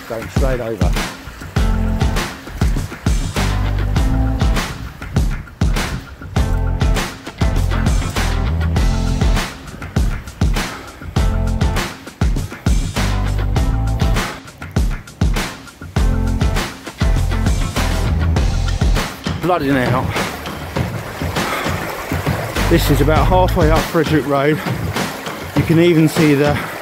going straight over. Bloody hell. This is about halfway up Fredrick Road. You can even see the